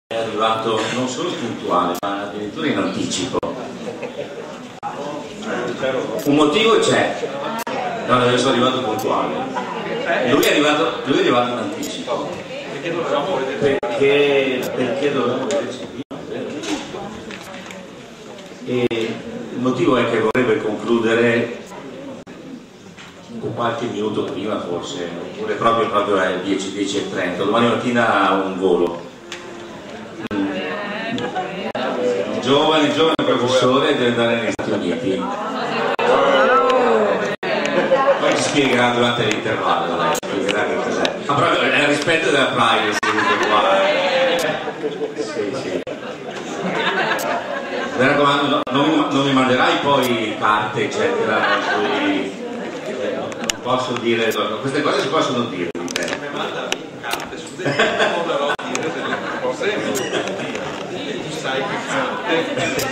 è arrivato non solo puntuale, ma addirittura in anticipo. Un motivo c'è. No, adesso è arrivato puntuale. Lui è arrivato in anticipo. Perché dovevamo vederci prima. E il motivo è che vorrebbe concludere qualche minuto prima forse, oppure proprio alle 10:30. Domani mattina ha un volo. Giovane professore deve andare negli Stati Uniti. Poi ci spiegherà durante l'intervallo, lei spiegherà che cos'è. Ma proprio è il rispetto della privacy qua. Sì. Mi raccomando, non mi manderai poi carte eccetera, non posso dire, queste cose si possono dire di te. Mi manda carte su te, non potrò dire delle cose, e tu sai che carte.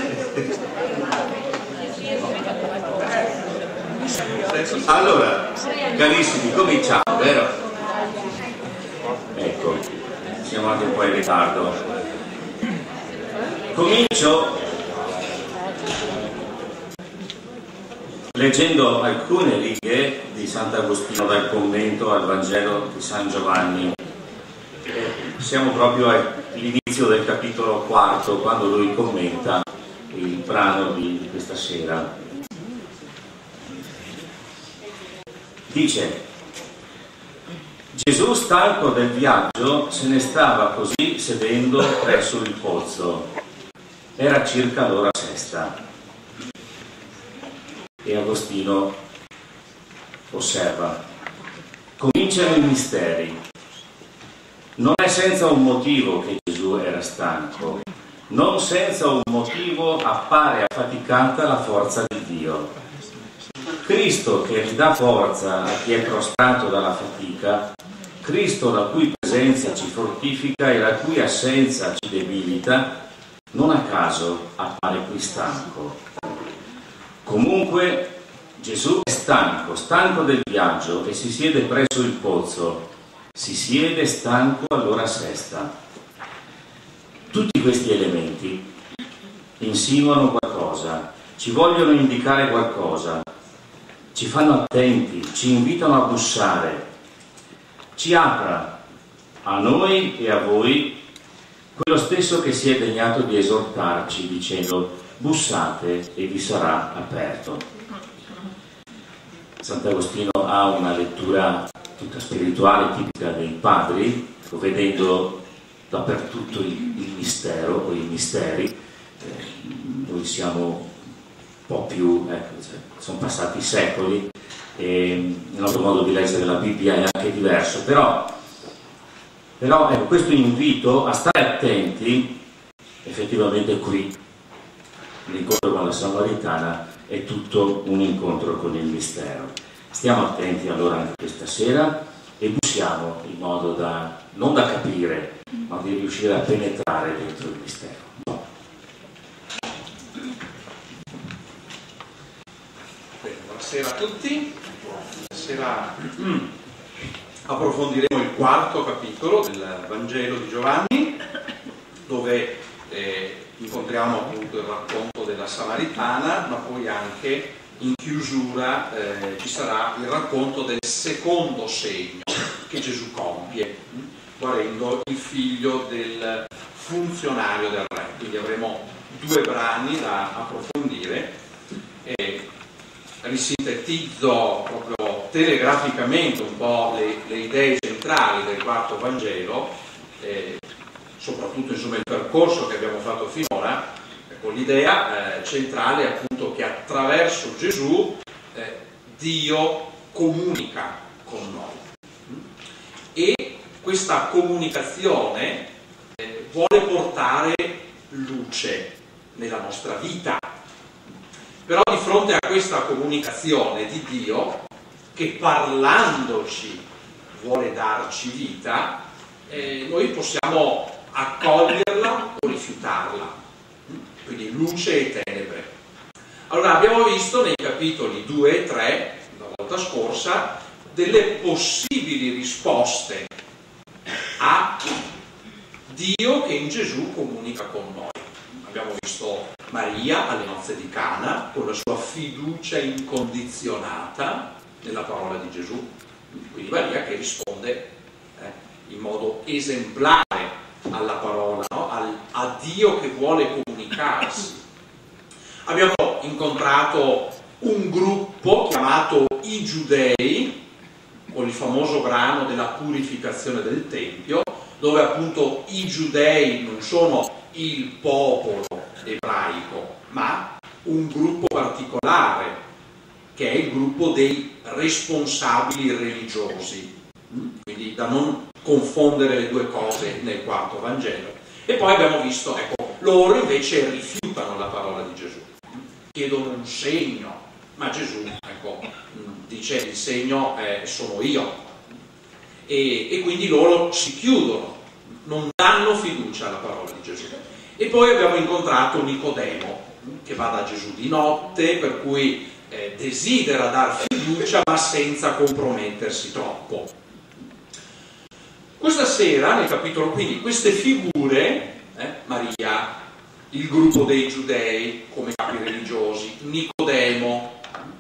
Allora, carissimi, cominciamo, vero? Ecco, siamo anche un po' in ritardo. Comincio leggendo alcune righe di Sant'Agostino dal commento al Vangelo di San Giovanni. Siamo proprio all'inizio del capitolo 4, quando lui commenta il brano di questa sera. Dice: Gesù, stanco del viaggio, se ne stava così sedendo presso il pozzo. Era circa l'ora sesta. E Agostino osserva: cominciano i misteri. Non è senza un motivo che Gesù era stanco, non senza un motivo appare affaticata la forza di Dio. Cristo che ridà forza a chi è prostrato dalla fatica, Cristo la cui presenza ci fortifica e la cui assenza ci debilita, non a caso appare qui stanco. Comunque Gesù è stanco del viaggio e si siede presso il pozzo, si siede stanco all'ora sesta. Tutti questi elementi insinuano qualcosa, ci vogliono indicare qualcosa, ci fanno attenti, ci invitano a bussare, ci apra a noi e a voi quello stesso che si è degnato di esortarci dicendo: bussate e vi sarà aperto. Sant'Agostino ha una lettura tutta spirituale tipica dei padri, vedendo dappertutto il mistero o i misteri. Noi siamo un po' più, sono passati secoli e il nostro modo di leggere la Bibbia è anche diverso, però ecco, questo invito a stare attenti effettivamente qui. L'incontro con la Samaritana è tutto un incontro con il mistero. Stiamo attenti allora anche questa sera e bussiamo in modo da non da capire, ma di riuscire a penetrare dentro il mistero. Bene, buonasera a tutti. Stasera approfondiremo il quarto capitolo del Vangelo di Giovanni, dove incontriamo appunto il racconto della Samaritana, ma poi anche in chiusura ci sarà il racconto del secondo segno che Gesù compie, guarendo il figlio del funzionario del re. Quindi avremo due brani da approfondire. Risintetizzo proprio telegraficamente un po' le idee centrali del quarto Vangelo, soprattutto insomma il percorso che abbiamo fatto finora. Ecco, l'idea centrale è appunto che attraverso Gesù Dio comunica con noi e questa comunicazione vuole portare luce nella nostra vita. Però di fronte a questa comunicazione di Dio, che parlandoci vuole darci vita, noi possiamo accoglierla o rifiutarla. Quindi luce e tenebre. Allora abbiamo visto nei capitoli 2 e 3, la volta scorsa, delle possibili risposte a Dio che in Gesù comunica con noi. Abbiamo visto Maria alle nozze di Cana con la sua fiducia incondizionata nella parola di Gesù, quindi Maria che risponde in modo esemplare alla parola, no? A Dio che vuole comunicarsi. Abbiamo incontrato un gruppo chiamato i Giudei, con il famoso brano della purificazione del Tempio, dove appunto i Giudei non sono il popolo ebraico, ma un gruppo particolare, che è il gruppo dei responsabili religiosi, quindi da non confondere le due cose nel quarto Vangelo. E poi abbiamo visto, ecco, loro invece rifiutano la parola di Gesù, chiedono un segno, ma Gesù, ecco, dice il segno sono io, e quindi loro si chiudono, non danno fiducia alla parola di Gesù. E poi abbiamo incontrato Nicodemo, che va da Gesù di notte, per cui desidera dar fiducia ma senza compromettersi troppo. Questa sera nel capitolo 15 queste figure, Maria, il gruppo dei Giudei come capi religiosi, Nicodemo,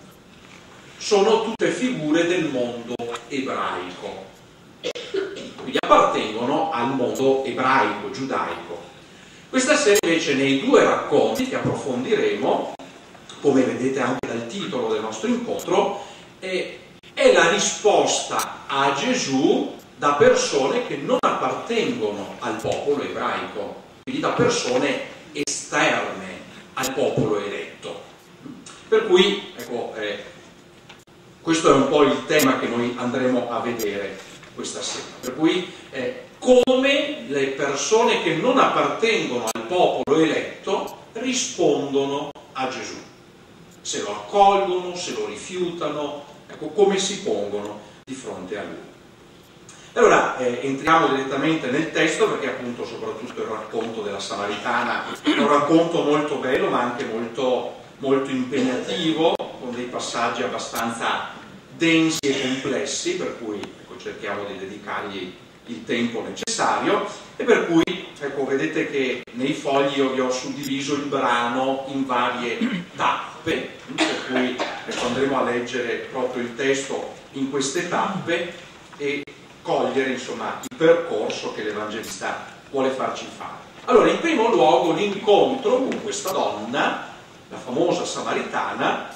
sono tutte figure del mondo ebraico, quindi appartengono al mondo ebraico, giudaico. Questa sera invece nei due racconti che approfondiremo, come vedete anche dal titolo del nostro incontro, è la risposta a Gesù da persone che non appartengono al popolo ebraico, quindi da persone esterne al popolo eletto. Per cui, ecco, questo è un po' il tema che noi andremo a vedere questa sera. Per cui, come le persone che non appartengono al popolo eletto rispondono a Gesù. Se lo accolgono, se lo rifiutano, ecco, come si pongono di fronte a lui. Allora entriamo direttamente nel testo, perché appunto soprattutto il racconto della Samaritana è un racconto molto bello ma anche molto, molto impegnativo, con dei passaggi abbastanza densi e complessi, per cui ecco, cerchiamo di dedicargli il tempo necessario, e per cui ecco, vedete che nei fogli io vi ho suddiviso il brano in varie tappe, per cui ecco, andremo a leggere proprio il testo in queste tappe e cogliere insomma il percorso che l'Evangelista vuole farci fare. Allora, in primo luogo l'incontro con questa donna, la famosa Samaritana,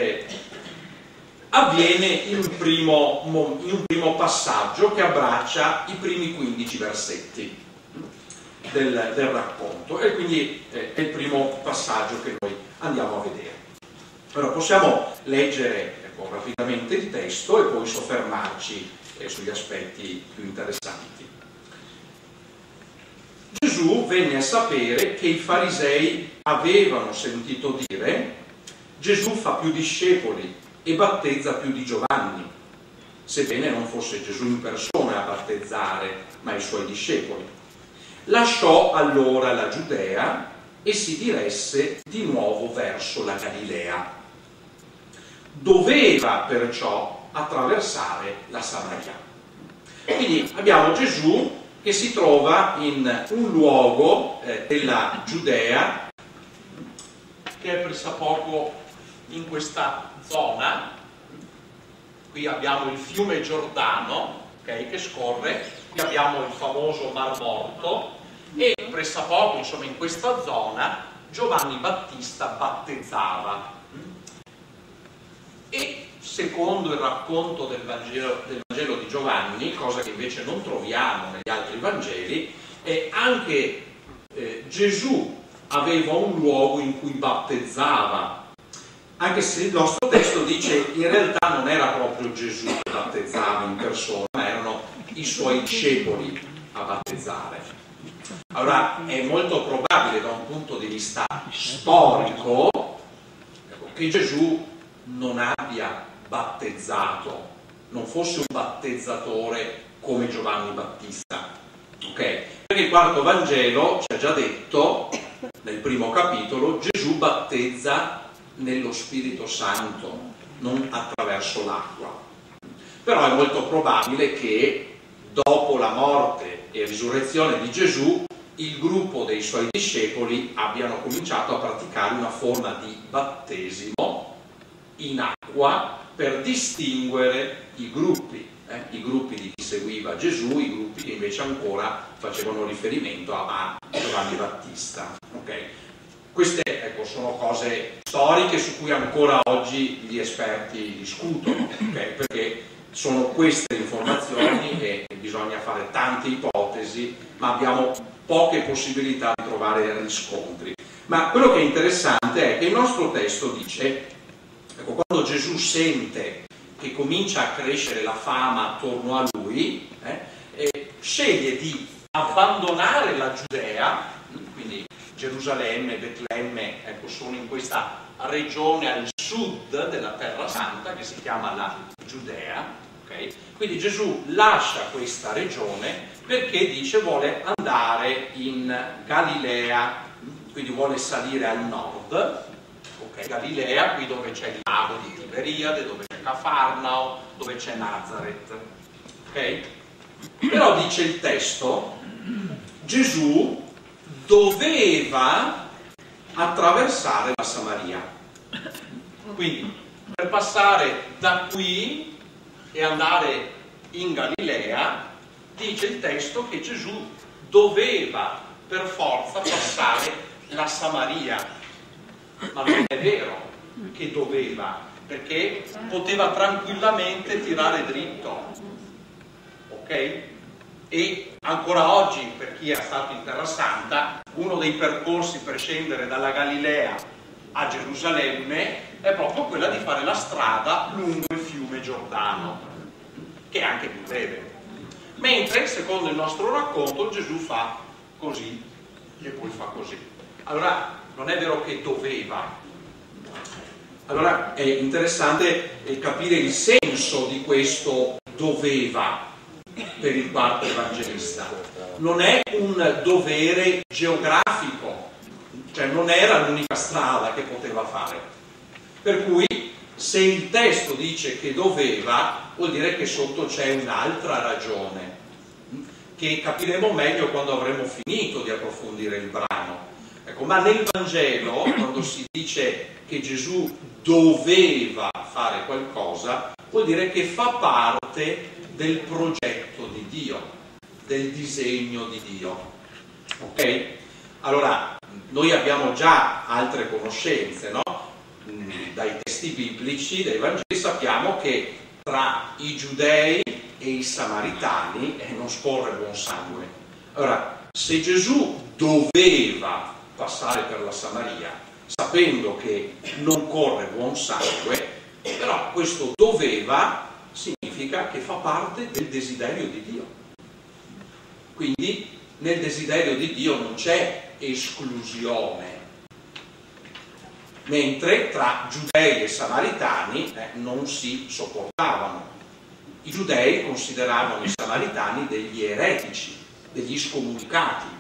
avviene in un primo passaggio che abbraccia i primi 15 versetti del racconto, e quindi è il primo passaggio che noi andiamo a vedere. Allora, possiamo leggere ecco, rapidamente il testo e poi soffermarci sugli aspetti più interessanti. Gesù venne a sapere che i farisei avevano sentito dire: Gesù fa più discepoli e battezza più di Giovanni, sebbene non fosse Gesù in persona a battezzare, ma i suoi discepoli. Lasciò allora la Giudea e si diresse di nuovo verso la Galilea. Doveva perciò attraversare la Samaria. Quindi abbiamo Gesù che si trova in un luogo della Giudea che è pressappoco in questa zona. Qui abbiamo il fiume Giordano, okay, che scorre, qui abbiamo il famoso Mar Morto, e pressappoco insomma in questa zona Giovanni Battista battezzava. E secondo il racconto del Vangelo di Giovanni, cosa che invece non troviamo negli altri Vangeli, anche Gesù aveva un luogo in cui battezzava, anche se il nostro testo dice in realtà non era proprio Gesù che battezzava in persona, ma erano i suoi discepoli a battezzare. Allora è molto probabile da un punto di vista storico che Gesù non abbia battezzato, non fosse un battezzatore come Giovanni Battista, ok? Perché il quarto Vangelo ci ha già detto nel primo capitolo: Gesù battezza nello Spirito Santo, non attraverso l'acqua. Però è molto probabile che dopo la morte e risurrezione di Gesù il gruppo dei suoi discepoli abbiano cominciato a praticare una forma di battesimo in acqua per distinguere i gruppi di chi seguiva Gesù, i gruppi che invece ancora facevano riferimento a Giovanni Battista. Okay? Queste sono cose storiche su cui ancora oggi gli esperti discutono, okay? Perché sono queste informazioni e bisogna fare tante ipotesi, ma abbiamo poche possibilità di trovare riscontri. Ma quello che è interessante è che il nostro testo dice, quando Gesù sente che comincia a crescere la fama attorno a lui, sceglie di abbandonare la Giudea, quindi Gerusalemme, Betlemme, sono in questa regione al sud della Terra Santa che si chiama la Giudea, okay? Quindi Gesù lascia questa regione perché dice vuole andare in Galilea, quindi vuole salire al nord, okay? Galilea, qui dove c'è il lago di Tiberiade, dove c'è Cafarnao, dove c'è Nazaret, ok? Però dice il testo, Gesù doveva attraversare la Samaria. Quindi per passare da qui e andare in Galilea, dice il testo che Gesù doveva per forza passare la Samaria. Ma non è vero che doveva, perché poteva tranquillamente tirare dritto. Ok? E ancora oggi, per chi è stato in Terra Santa, uno dei percorsi per scendere dalla Galilea a Gerusalemme è proprio quella di fare la strada lungo il fiume Giordano, che è anche più breve. Mentre, secondo il nostro racconto, Gesù fa così e poi fa così. Allora, non è vero che doveva. Allora, è interessante capire il senso di questo doveva per il quarto evangelista. Non è un dovere geografico, cioè non era l'unica strada che poteva fare. Per cui se il testo dice che doveva, vuol dire che sotto c'è un'altra ragione, che capiremo meglio quando avremo finito di approfondire il brano. Ecco, ma nel Vangelo, quando si dice che Gesù doveva fare qualcosa, vuol dire che fa parte del progetto di Dio, del disegno di Dio. Ok? Allora, noi abbiamo già altre conoscenze, no? Dai testi biblici, dai Vangeli, sappiamo che tra i giudei e i samaritani non scorre buon sangue. Allora, se Gesù doveva passare per la Samaria, sapendo che non corre buon sangue, però questo doveva significa che fa parte del desiderio di Dio. Quindi nel desiderio di Dio non c'è esclusione, mentre tra giudei e samaritani non si sopportavano. I giudei consideravano i samaritani degli eretici, degli scomunicati.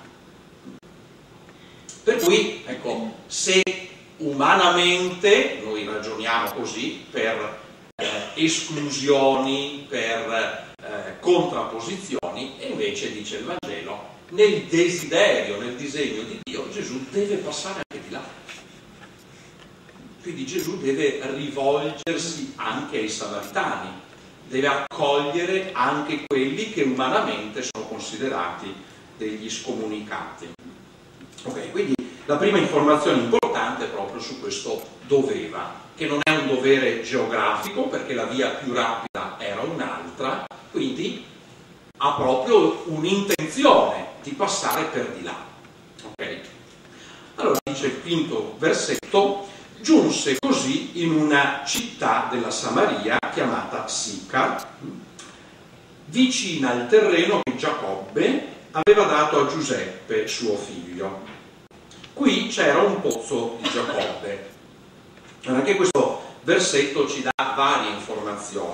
Per cui, ecco, se umanamente noi ragioniamo così per esclusioni, per contrapposizioni, e invece dice il Vangelo, nel desiderio, nel disegno di Dio, Gesù deve passare anche di là. Quindi Gesù deve rivolgersi anche ai samaritani, deve accogliere anche quelli che umanamente sono considerati degli scomunicati. Ok, quindi la prima informazione importante è proprio su questo doveva, che non è un dovere geografico perché la via più rapida era un'altra, quindi ha proprio un'intenzione di passare per di là. Ok? Allora dice il quinto versetto, giunse così in una città della Samaria chiamata Sicar, vicina al terreno che Giacobbe aveva dato a Giuseppe, suo figlio. Qui c'era un pozzo di Giacobbe. Anche questo versetto ci dà varie informazioni.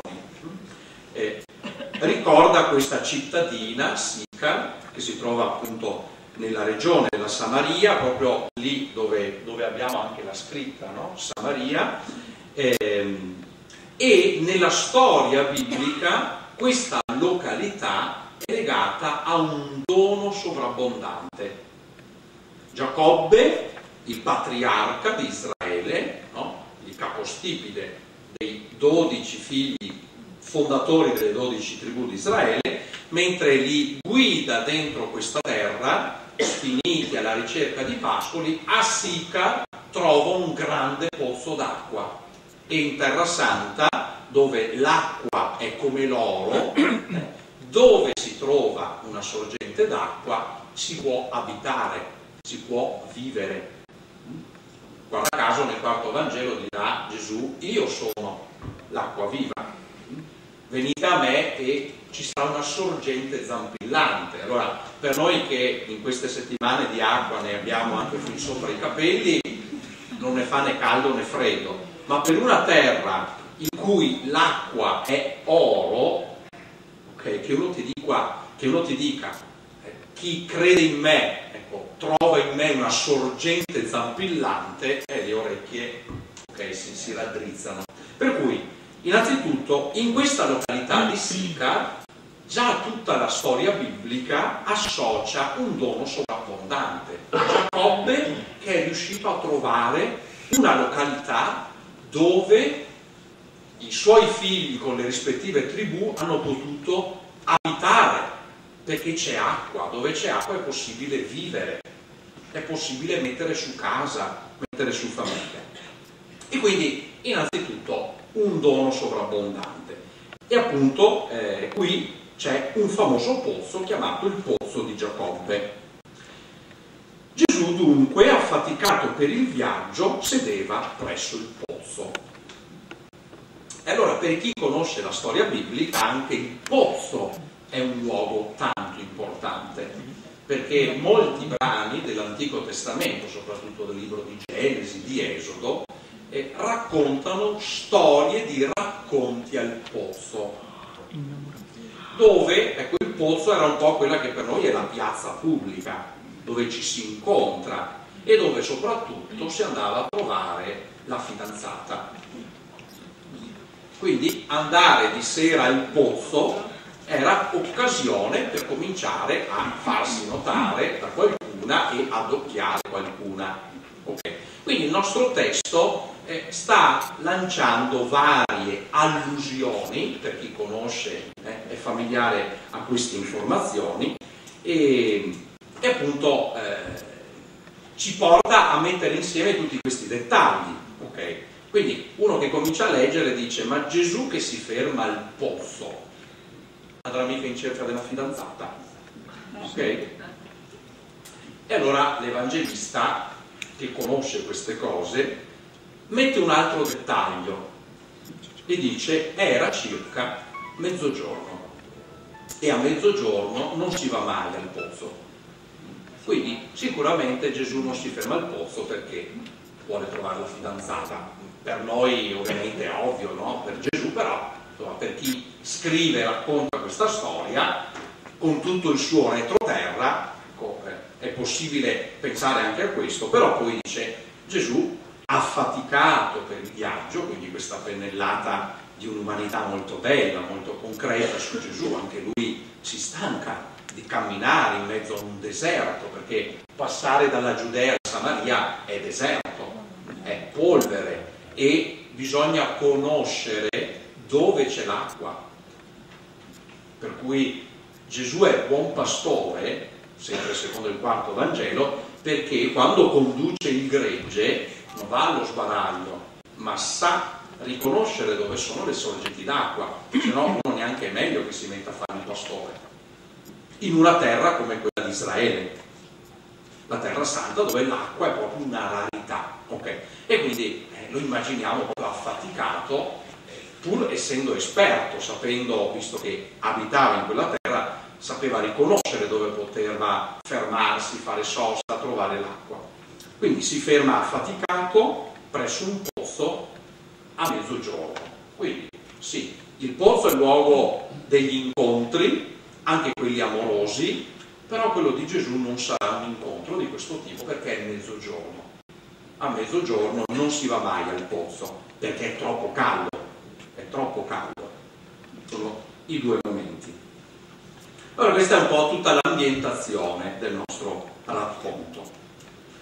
Ricorda questa cittadina, Sicar, che si trova appunto nella regione della Samaria, proprio lì dove abbiamo anche la scritta, no? Samaria, e nella storia biblica questa località è legata a un dono sovrabbondante Giacobbe, il patriarca di Israele, no? Il capostipite dei 12 figli fondatori delle 12 tribù di Israele, mentre li guida dentro questa terra, finiti alla ricerca di pascoli, a Sicar trova un grande pozzo d'acqua, e in Terra Santa, dove l'acqua è come l'oro, dove si trova una sorgente d'acqua, si può abitare, si può vivere. Guarda caso nel quarto Vangelo dirà Gesù: io sono l'acqua viva, venite a me e ci sarà una sorgente zampillante. Allora, per noi che in queste settimane di acqua ne abbiamo anche fin sopra i capelli, non ne fa né caldo né freddo, ma per una terra in cui l'acqua è oro, okay, che uno ti dica chi crede in me, ecco, trova in me una sorgente zampillante, e le orecchie, okay, si raddrizzano. Per cui, innanzitutto, in questa località di Sicar, già tutta la storia biblica associa un dono sovrabbondante. Giacobbe che è riuscito a trovare una località dove i suoi figli con le rispettive tribù hanno potuto abitare, perché c'è acqua. Dove c'è acqua è possibile vivere, è possibile mettere su casa, mettere su famiglia. E quindi, innanzitutto, un dono sovrabbondante. E appunto qui c'è un famoso pozzo chiamato il pozzo di Giacobbe. Gesù dunque, affaticato per il viaggio, sedeva presso il pozzo. E allora, per chi conosce la storia biblica, anche il pozzo è un luogo tanto importante, perché molti brani dell'Antico Testamento, soprattutto del libro di Genesi, di Esodo, raccontano storie di racconti al pozzo, dove, ecco, il pozzo era un po' quella che per noi è la piazza pubblica, dove ci si incontra e dove soprattutto si andava a trovare la fidanzata. Quindi andare di sera al pozzo era occasione per cominciare a farsi notare da qualcuna e ad occhiare qualcuna. Okay. Quindi il nostro testo sta lanciando varie allusioni, per chi conosce, è familiare a queste informazioni, e appunto ci porta a mettere insieme tutti questi dettagli. Okay? Quindi uno che comincia a leggere dice: ma Gesù che si ferma al pozzo andrà mica in cerca della fidanzata? Ok? E allora l'Evangelista, che conosce queste cose, mette un altro dettaglio e dice: era circa mezzogiorno, e a mezzogiorno non si va mai al pozzo. Quindi sicuramente Gesù non si ferma al pozzo perché vuole trovare la fidanzata. Per noi ovviamente è ovvio, no? Per Gesù però, insomma, per chi scrive e racconta questa storia, con tutto il suo retroterra, ecco, è possibile pensare anche a questo. Però poi dice: Gesù, affaticato per il viaggio, quindi questa pennellata di un'umanità molto bella, molto concreta su Gesù, anche lui si stanca di camminare in mezzo a un deserto, perché passare dalla Giudea a Samaria è deserto, è polvere, e bisogna conoscere dove c'è l'acqua. Per cui Gesù è buon pastore, sempre secondo il quarto Vangelo, perché quando conduce il gregge non va allo sbaraglio, ma sa riconoscere dove sono le sorgenti d'acqua, se no uno neanche è meglio che si metta a fare il pastore in una terra come quella di Israele, la terra santa, dove l'acqua è proprio una rarità. Okay? E quindi lo immaginiamo proprio affaticato, pur essendo esperto, sapendo, visto che abitava in quella terra, sapeva riconoscere dove poteva fermarsi, fare sosta, trovare l'acqua. Quindi si ferma affaticato presso un pozzo a mezzogiorno. Quindi sì, il pozzo è il luogo degli incontri, anche quelli amorosi, però quello di Gesù non sarà un incontro di questo tipo, perché è mezzogiorno. A mezzogiorno non si va mai al pozzo, perché è troppo caldo, è troppo caldo. Sono i due momenti. Allora questa è un po' tutta l'ambientazione del nostro racconto.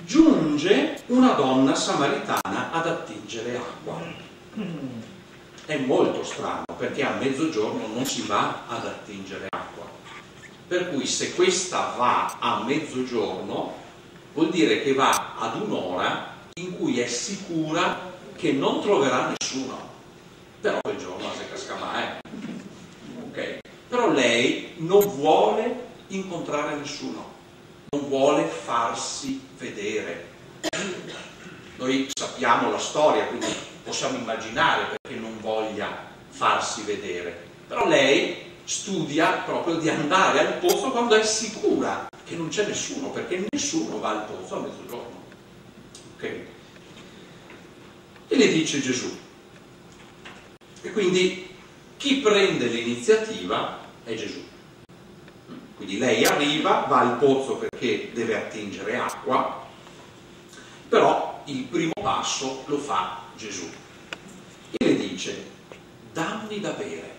giunge una donna samaritana ad attingere acqua. È molto strano, perché a mezzogiorno non si va ad attingere acqua. Per cui se questa va a mezzogiorno, vuol dire che va ad un'ora in cui è sicura che non troverà nessuno. Però quel giorno se casca ok? Però lei non vuole incontrare nessuno, non vuole farsi vedere. Noi sappiamo la storia, quindi possiamo immaginare perché non voglia farsi vedere. Però lei studia proprio di andare al pozzo quando è sicura che non c'è nessuno, perché nessuno va al pozzo a mezzogiorno. Ok? E le dice Gesù. E quindi chi prende l'iniziativa è Gesù. Quindi lei arriva, va al pozzo perché deve attingere acqua, però il primo passo lo fa Gesù. E le dice: dammi da bere.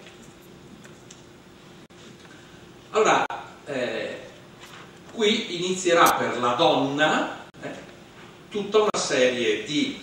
Allora, qui inizierà per la donna tutta una serie di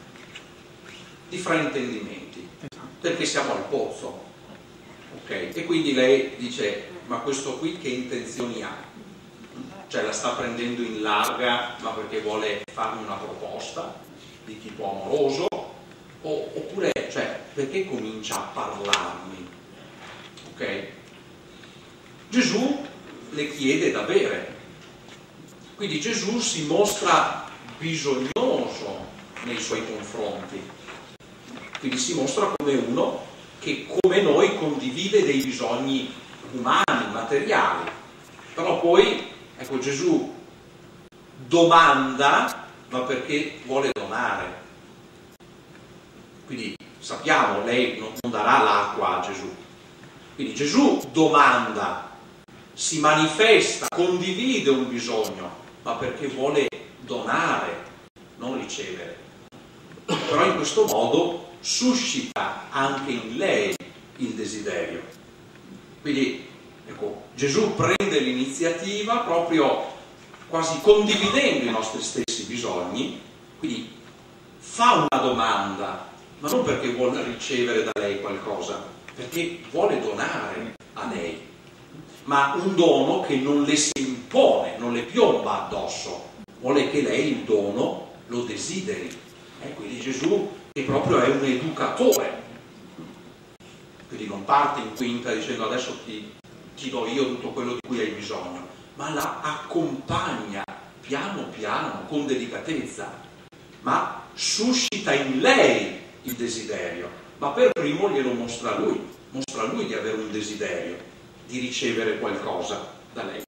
fraintendimenti, perché siamo al pozzo, ok? E quindi lei dice: ma questo qui che intenzioni ha? Cioè la sta prendendo in larga, ma perché vuole farmi una proposta di tipo amoroso? Oppure, cioè, perché comincia a parlarmi? Ok? Gesù le chiede da bere. Quindi Gesù si mostra bisognoso nei suoi confronti. Quindi si mostra come uno che, come noi, condivide dei bisogni umani, materiali. Però poi, ecco, Gesù domanda, ma perché vuole donare. Quindi sappiamo, lei non darà l'acqua a Gesù. Quindi Gesù domanda, si manifesta, condivide un bisogno, ma perché vuole donare, non ricevere. Però in questo modo suscita anche in lei il desiderio. Quindi ecco, Gesù prende l'iniziativa proprio quasi condividendo i nostri stessi bisogni, quindi fa una domanda, ma non perché vuole ricevere da lei qualcosa, perché vuole donare a lei, ma un dono che non le si impone, non le piomba addosso, vuole che lei il dono lo desideri. Quindi Gesù che proprio è un educatore, quindi non parte in quinta dicendo adesso ti do io tutto quello di cui hai bisogno, ma la accompagna piano piano, con delicatezza, ma suscita in lei il desiderio, ma per primo glielo mostra a lui di avere un desiderio, di ricevere qualcosa da lei.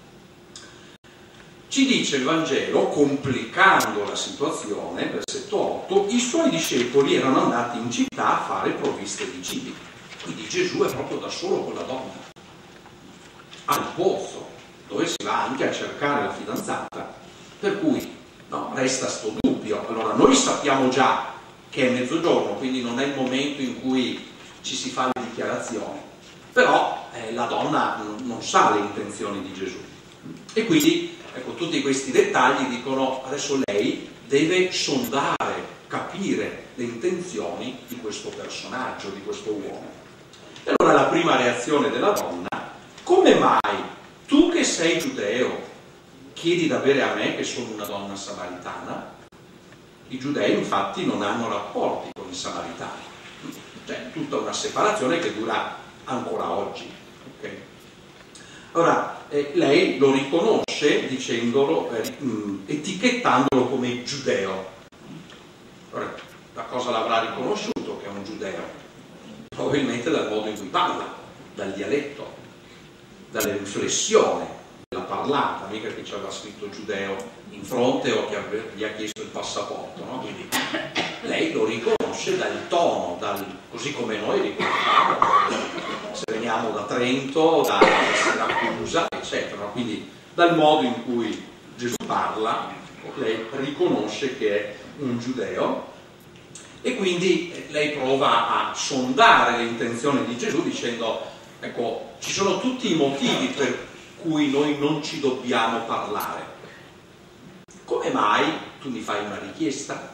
Ci dice il Vangelo, complicando la situazione, versetto 8, i suoi discepoli erano andati in città a fare provviste di cibi. Quindi Gesù è proprio da solo con la donna, al pozzo, dove si va anche a cercare la fidanzata. Per cui no, resta sto dubbio. Allora noi sappiamo già che è mezzogiorno, quindi non è il momento in cui ci si fa le dichiarazioni. Però la donna non sa le intenzioni di Gesù. E quindi ecco, tutti questi dettagli dicono adesso lei deve sondare, capire le intenzioni di questo personaggio, di questo uomo. E allora la prima reazione della donna: come mai tu che sei giudeo chiedi da bere a me che sono una donna samaritana? I giudei infatti non hanno rapporti con i samaritani, cioè tutta una separazione che dura ancora oggi. Okay? Ora, lei lo riconosce dicendolo, etichettandolo come giudeo. Ora, da cosa l'avrà riconosciuto che è un giudeo? Probabilmente dal modo in cui parla, dal dialetto, dall'inflessione della parlata, mica che ci aveva scritto giudeo in fronte o che gli ha chiesto il passaporto, no? Quindi lei lo riconosce dal tono, così come noi riconosciamo se veniamo da Trento, da Siracusa, eccetera. Quindi dal modo in cui Gesù parla, lei riconosce che è un giudeo e quindi lei prova a sondare le intenzioni di Gesù dicendo: ecco, ci sono tutti i motivi per cui noi non ci dobbiamo parlare. Come come mai tu mi fai una richiesta?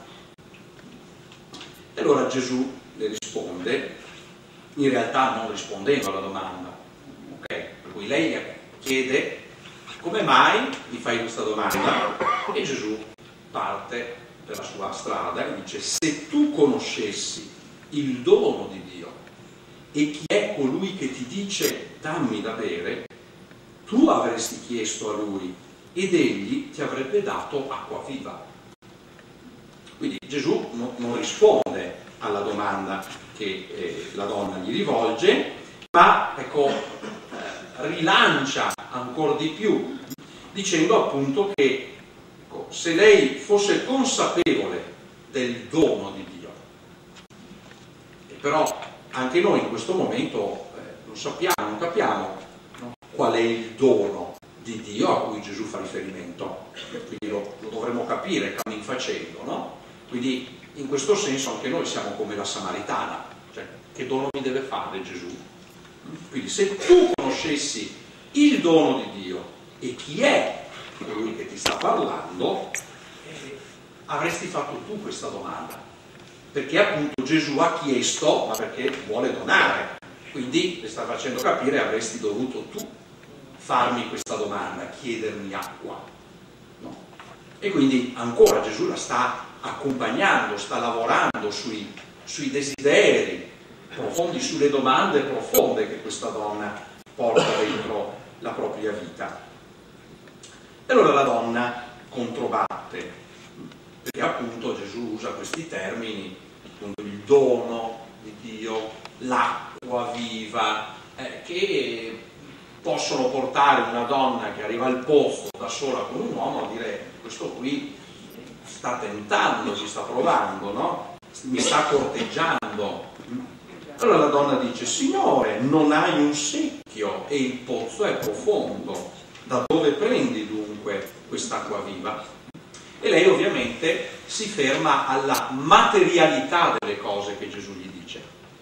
E allora Gesù le risponde, in realtà non rispondendo alla domanda, ok? Per cui lei chiede, come mai mi fai questa domanda? E Gesù parte per la sua strada e dice, se tu conoscessi il dono di Dio e chi è colui che ti dice dammi da bere, tu avresti chiesto a lui ed egli ti avrebbe dato acqua viva. Quindi Gesù non risponde alla domanda che la donna gli rivolge, ma ecco, rilancia ancora di più, dicendo appunto che se lei fosse consapevole del dono di Dio, e però anche noi in questo momento non sappiamo, non capiamo, no, qual è il dono di Dio a cui Gesù fa riferimento, quindi lo dovremo capire cammin facendo, no? Quindi in questo senso anche noi siamo come la Samaritana, cioè che dono mi deve fare Gesù? Quindi se tu conoscessi il dono di Dio e chi è colui che ti sta parlando, avresti fatto tu questa domanda, perché appunto Gesù ha chiesto, ma perché vuole donare, quindi le sta facendo capire avresti dovuto tu farmi questa domanda, chiedermi acqua, no? E quindi ancora Gesù la sta accompagnando, sta lavorando sui desideri profondi, sulle domande profonde che questa donna porta dentro la propria vita. E allora la donna controbatte, perché appunto Gesù usa questi termini, appunto il dono di Dio, l'acqua viva, che possono portare una donna che arriva al pozzo da sola con un uomo a dire questo qui sta tentando, ci sta provando, no? Mi sta corteggiando. Allora la donna dice, Signore, non hai un secchio e il pozzo è profondo, da dove prendi dunque quest'acqua viva? E lei ovviamente si ferma alla materialità delle cose che Gesù gli dice.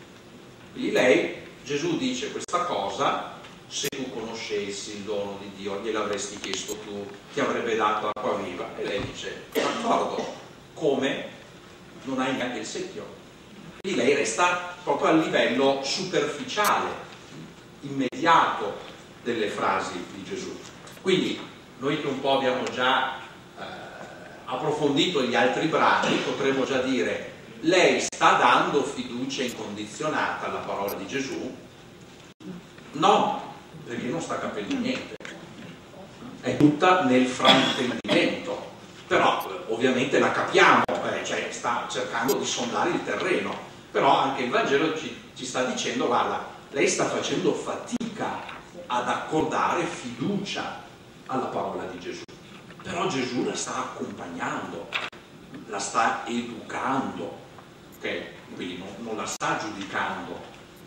Quindi Gesù dice questa cosa, se tu conoscessi il dono di Dio gliel'avresti chiesto tu, ti avrebbe dato acqua viva. E lei dice, d'accordo, come? Non hai neanche il secchio. Quindi lei resta proprio al livello superficiale, immediato delle frasi di Gesù. Quindi noi che un po' abbiamo già approfondito gli altri brani, potremmo già dire, lei sta dando fiducia incondizionata alla parola di Gesù? No, perché non sta capendo niente. È tutta nel fraintendimento. Però ovviamente la capiamo, cioè sta cercando di sondare il terreno. Però anche il Vangelo ci sta dicendo, guarda, lei sta facendo fatica ad accordare fiducia alla parola di Gesù. Però Gesù la sta accompagnando, la sta educando, ok? Quindi non la sta giudicando,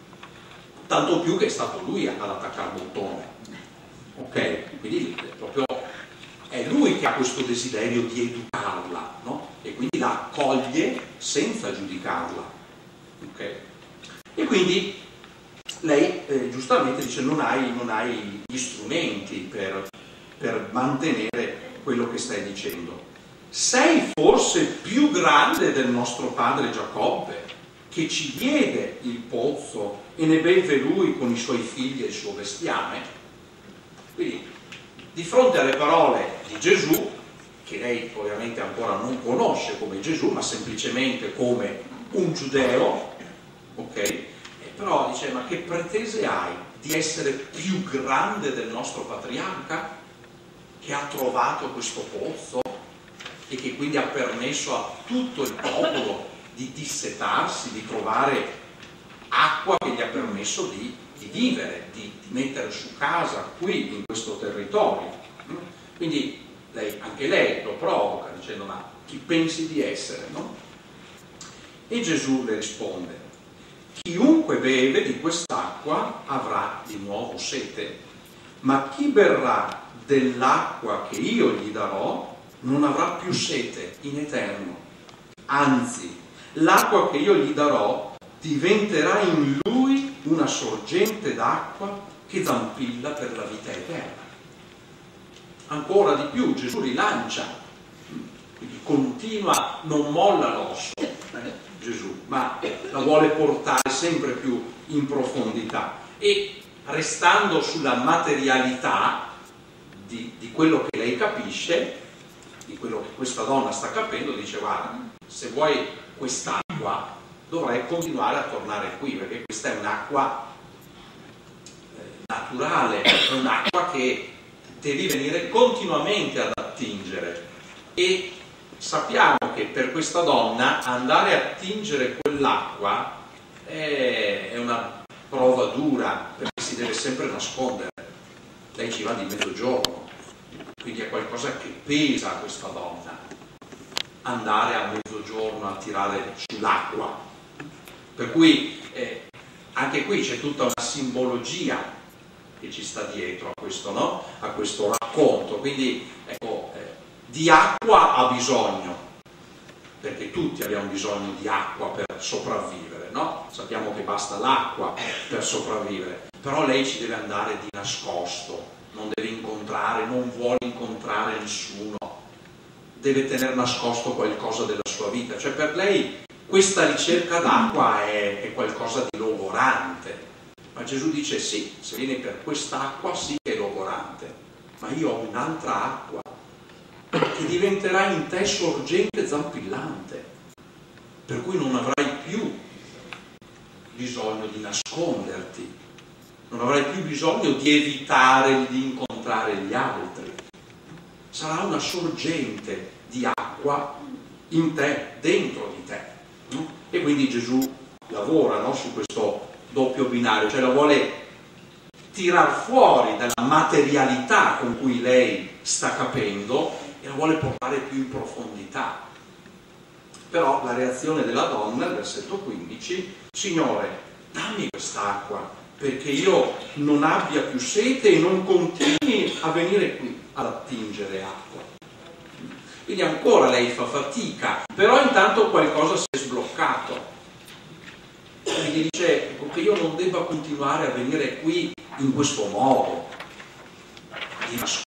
tanto più che è stato lui ad attaccare il bottone, ok? Quindi proprio è lui che ha questo desiderio di educarla, no? E quindi la accoglie senza giudicarla, ok? E quindi lei giustamente dice non hai gli strumenti per mantenere quello che stai dicendo. Sei forse più grande del nostro padre Giacobbe, che ci diede il pozzo e ne beve lui con i suoi figli e il suo bestiame? Quindi, di fronte alle parole di Gesù, che lei ovviamente ancora non conosce come Gesù, ma semplicemente come un giudeo, ok? Però dice, ma che pretese hai di essere più grande del nostro patriarca, che ha trovato questo pozzo e che quindi ha permesso a tutto il popolo di dissetarsi, di trovare acqua che gli ha permesso di vivere, di mettere su casa qui in questo territorio. Quindi anche lei lo provoca dicendo, ma chi pensi di essere, no? E Gesù le risponde, chiunque beve di quest'acqua avrà di nuovo sete, ma chi berrà dell'acqua che io gli darò non avrà più sete in eterno. Anzi, l'acqua che io gli darò diventerà in lui una sorgente d'acqua che zampilla per la vita eterna. Ancora di più Gesù rilancia continua, non molla l'osso, Gesù, ma la vuole portare sempre più in profondità. E restando sulla materialità di quello che lei capisce, di quello che questa donna sta capendo, dice: guarda, se vuoi quest'acqua dovrai continuare a tornare qui, perché questa è un'acqua naturale, è un'acqua che devi venire continuamente ad attingere. E sappiamo che per questa donna andare a attingere quell'acqua è una prova dura, perché si deve sempre nascondere. Lei ci va di mezzogiorno, quindi è qualcosa che pesa a questa donna, andare a mezzogiorno a tirare sull'acqua. Per cui anche qui c'è tutta una simbologia che ci sta dietro a questo, no? A questo racconto. Quindi ecco, di acqua ha bisogno, perché tutti abbiamo bisogno di acqua per sopravvivere, no? Sappiamo che basta l'acqua per sopravvivere, però lei ci deve andare di nascosto, non deve incontrare, non vuole incontrare nessuno, deve tenere nascosto qualcosa della sua vita. Cioè per lei questa ricerca d'acqua è qualcosa di logorante. Ma Gesù dice: sì, se vieni per quest'acqua sì che è logorante, ma io ho un'altra acqua che diventerà in te sorgente zampillante, per cui non avrai più bisogno di nasconderti, non avrai più bisogno di evitare di incontrare gli altri. Sarà una sorgente di acqua in te, dentro di te. E quindi Gesù lavora, no, su questo doppio binario, cioè la vuole tirar fuori dalla materialità con cui lei sta capendo e la vuole portare più in profondità. Però la reazione della donna, al versetto 15: Signore, dammi quest'acqua perché io non abbia più sete e non continui a venire qui ad attingere acqua. Quindi ancora lei fa fatica, però intanto qualcosa si è sbloccato. Quindi dice che io non debba continuare a venire qui in questo modo, di nascosto.